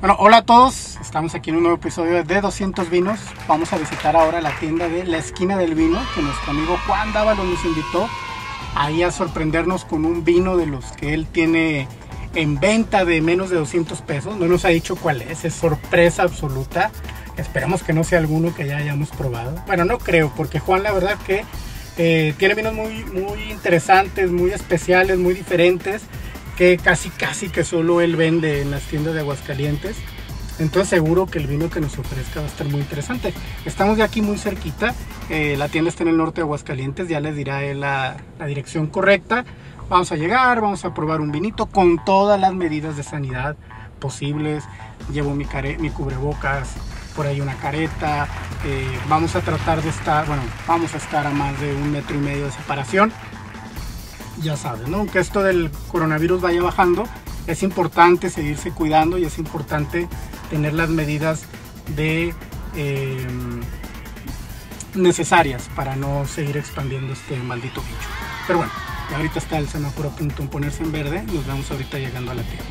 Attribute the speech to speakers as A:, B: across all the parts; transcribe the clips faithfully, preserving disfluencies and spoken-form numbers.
A: Bueno, hola a todos, estamos aquí en un nuevo episodio de doscientos Vinos. Vamos a visitar ahora la tienda de La Esquina del Vino, que nuestro amigo Juan Dávalos nos invitó ahí a sorprendernos con un vino de los que él tiene en venta de menos de doscientos pesos. No nos ha dicho cuál es, es sorpresa absoluta. Esperemos que no sea alguno que ya hayamos probado. Bueno, no creo, porque Juan la verdad que eh, tiene vinos muy, muy interesantes, muy especiales, muy diferentes, que casi casi que solo él vende en las tiendas de Aguascalientes. Entonces seguro que el vino que nos ofrezca va a estar muy interesante. Estamos de aquí muy cerquita, eh, la tienda está en el norte de Aguascalientes, ya les dirá él la, la dirección correcta. Vamos a llegar, vamos a probar un vinito con todas las medidas de sanidad posibles. Llevo mi, care, mi cubrebocas, por ahí una careta, eh, vamos a tratar de estar, bueno, vamos a estar a más de un metro y medio de separación. Ya saben, ¿no? Aunque esto del coronavirus vaya bajando, es importante seguirse cuidando y es importante tener las medidas de, eh, necesarias para no seguir expandiendo este maldito bicho. Pero bueno, ahorita está el semáforo a punto de ponerse en verde y nos vemos ahorita llegando a la tienda.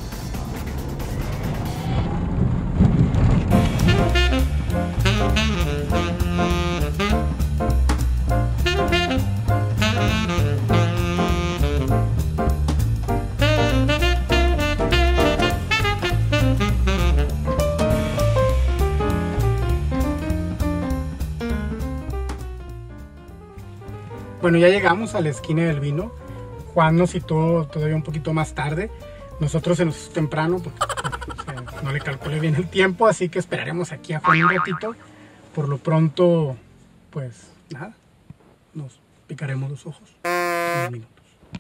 A: Bueno, ya llegamos a la esquina del vino. Juan nos citó todavía un poquito más tarde. Nosotros se nos hizo temprano porque o sea, no le calculé bien el tiempo, así que esperaremos aquí a Juan un ratito. Por lo pronto, pues nada, nos picaremos los ojos en unos minutos.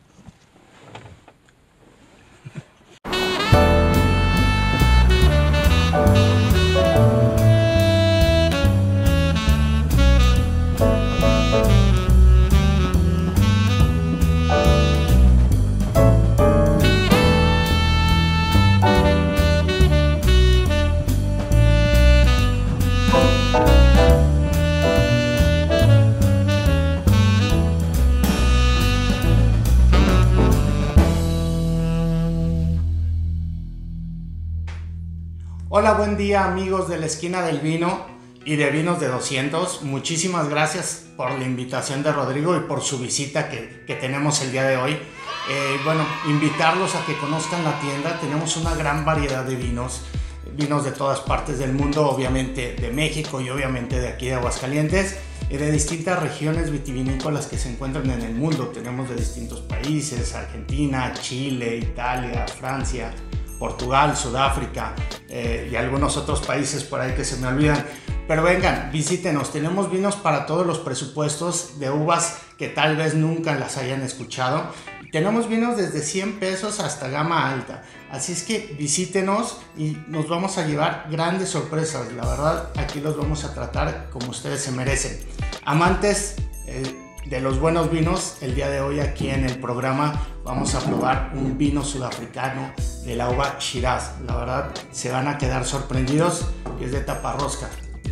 B: Hola, buen día amigos de La Esquina del Vino y de Vinos de doscientos. Muchísimas gracias por la invitación de Rodrigo y por su visita que, que tenemos el día de hoy. Eh, bueno, invitarlos a que conozcan la tienda. Tenemos una gran variedad de vinos, vinos de todas partes del mundo, obviamente de México y obviamente de aquí de Aguascalientes, y de distintas regiones vitivinícolas que se encuentran en el mundo. Tenemos de distintos países: Argentina, Chile, Italia, Francia, Portugal, Sudáfrica eh, y algunos otros países por ahí que se me olvidan. Pero vengan, visítenos, tenemos vinos para todos los presupuestos, de uvas que tal vez nunca las hayan escuchado. Tenemos vinos desde cien pesos hasta gama alta, así es que visítenos y nos vamos a llevar grandes sorpresas. La verdad, aquí los vamos a tratar como ustedes se merecen. Amantes eh, de los buenos vinos, el día de hoy aquí en el programa vamos a probar un vino sudafricano de la uva Shiraz. La verdad, se van a quedar sorprendidos, y es de taparrosca.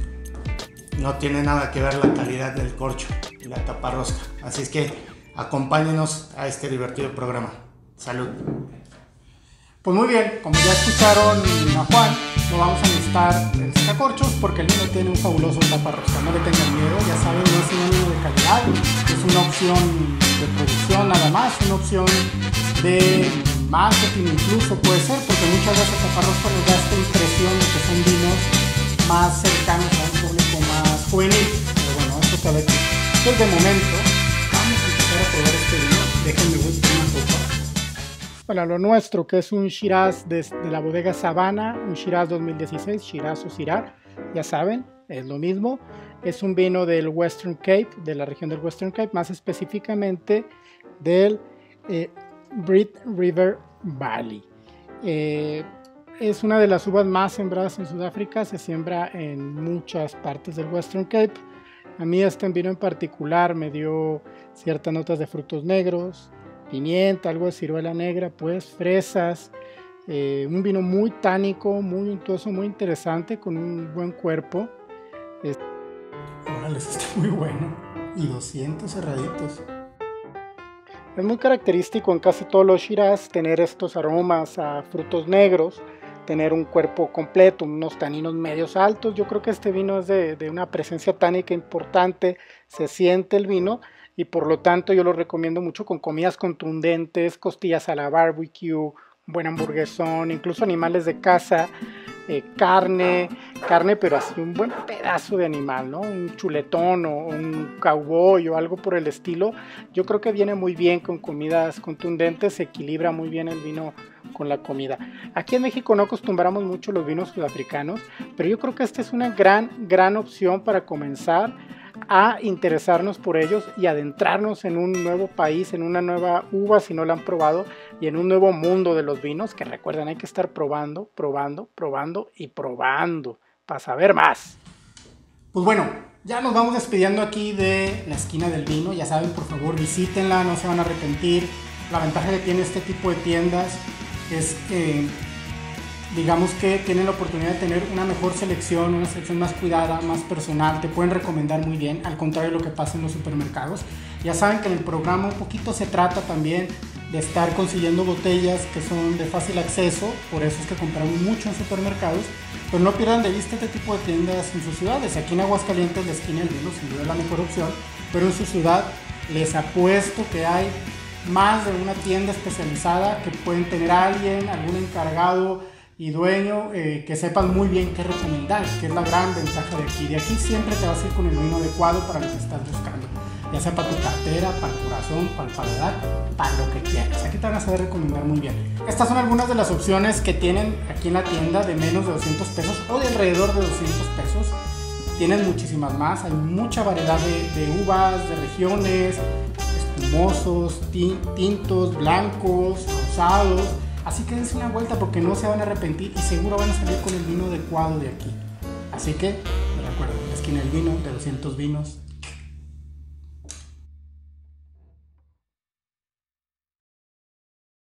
B: No tiene nada que ver la calidad del corcho y la taparrosca. Así es que acompáñenos a este divertido programa. Salud.
A: Pues muy bien, como ya escucharon a Juan, no vamos a necesitar sacacorchos porque el vino tiene un fabuloso taparrosca. No le tengan miedo, ya saben, no es sinónimo de calidad, es una opción de producción nada más, una opción de marketing incluso puede ser, porque muchas veces el taparrosca nos da esta impresión de que son vinos más cercanos a un público más juvenil. Pero bueno, esto se ve aquí. Entonces de momento vamos a empezar a probar este vino. Déjenme buscar una copa. Bueno, lo nuestro, que es un Shiraz de, de la bodega Sabana, un Shiraz dos mil dieciséis, Shiraz o Syrah, ya saben, es lo mismo. Es un vino del Western Cape, de la región del Western Cape, más específicamente del eh, Britt River Valley. Eh, es una de las uvas más sembradas en Sudáfrica, se siembra en muchas partes del Western Cape. A mí este vino en particular me dio ciertas notas de frutos negros, pimienta, algo de ciruela negra, pues fresas, eh, un vino muy tánico, muy untuoso, muy interesante, con un buen cuerpo. Es... Órale, está muy bueno, y doscientos cerraditos. Es muy característico en casi todos los Shiraz tener estos aromas a frutos negros, tener un cuerpo completo, unos taninos medios altos. Yo creo que este vino es de, de una presencia tánica importante, se siente el vino y por lo tanto yo lo recomiendo mucho con comidas contundentes, costillas a la barbecue, un buen hamburguesón, incluso animales de casa, eh, carne, carne pero así un buen pedazo de animal, ¿no? Un chuletón o un cowboy o algo por el estilo. Yo creo que viene muy bien con comidas contundentes, se equilibra muy bien el vino con la comida. Aquí en México no acostumbramos mucho los vinos sudafricanos, pero yo creo que esta es una gran, gran opción para comenzar a interesarnos por ellos y adentrarnos en un nuevo país, en una nueva uva si no la han probado y en un nuevo mundo de los vinos, que recuerden, hay que estar probando, probando, probando y probando para saber más. Pues bueno, ya nos vamos despidiendo aquí de la esquina del vino. Ya saben, por favor visítenla, no se van a arrepentir. La ventaja que tiene este tipo de tiendas es que digamos que tienen la oportunidad de tener una mejor selección, una selección más cuidada, más personal, te pueden recomendar muy bien, al contrario de lo que pasa en los supermercados. Ya saben que en el programa un poquito se trata también de estar consiguiendo botellas que son de fácil acceso, por eso es que compramos mucho en supermercados, pero no pierdan de vista este tipo de tiendas en sus ciudades. Aquí en Aguascalientes la esquina del vino sin duda es la mejor opción, pero en su ciudad les apuesto que hay más de una tienda especializada que pueden tener a alguien, algún encargado y dueño eh, que sepan muy bien qué recomendar, que es la gran ventaja de aquí. De aquí siempre te vas a ir con el vino adecuado para lo que estás buscando, ya sea para tu cartera, para el corazón, para el paladar, para lo que quieras. Aquí te van a saber recomendar muy bien. Estas son algunas de las opciones que tienen aquí en la tienda de menos de doscientos pesos o de alrededor de doscientos pesos. Tienen muchísimas más, hay mucha variedad de, de uvas, de regiones, espumosos, tintos, blancos, rosados. Así que dense una vuelta porque no se van a arrepentir y seguro van a salir con el vino adecuado de aquí. Así que recuerden, la esquina del vino de doscientos vinos.